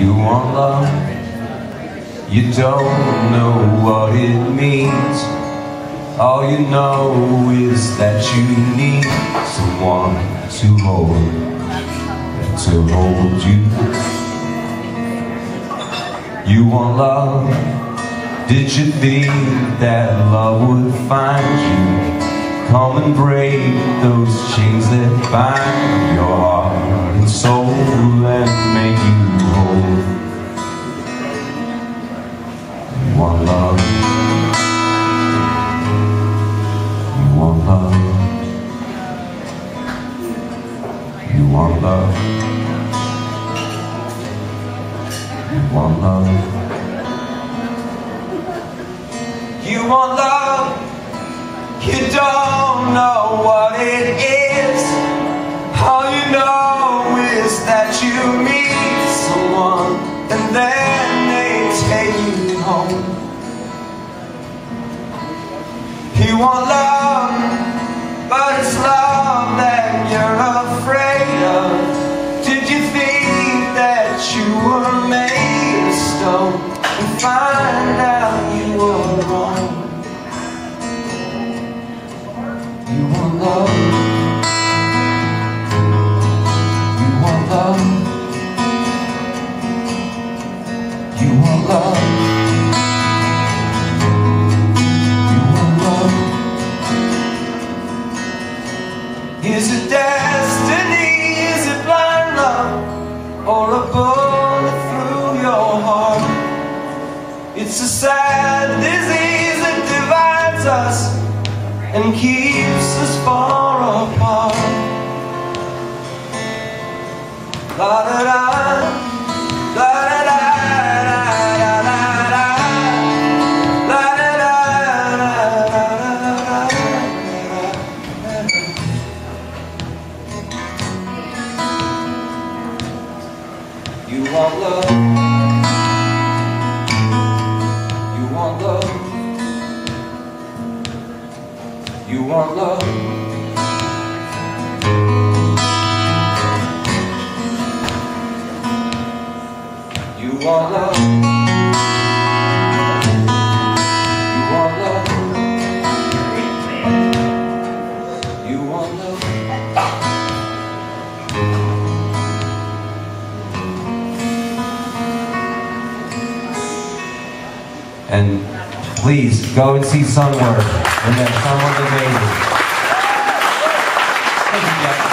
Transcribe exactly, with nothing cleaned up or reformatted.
You want love, you don't know what it means. All you know is that you need someone to hold, to hold you. You want love, did you think that love would find you? Come and break those chains that bind your heart and soul and make you whole. You want love, you want love, you want love, you want love, you want love. You don't know what it is. All you know is that you meet someone and then they take you home. You want love, but it's love that you're afraid of. Did you think that you were made of stone and find out you were wrong? You want love, you want love, you want love, you want love. Is it destiny, is it blind love, or a bullet through your heart? It's a sad disease that divides us and keeps us far apart. La da da, la da da, la da da, la da da, la da da. You want love, you want love. You want love, you want love, you want love, you want love. And please go and see Sunwork. And then someone's amazing. Thank you, Jeff.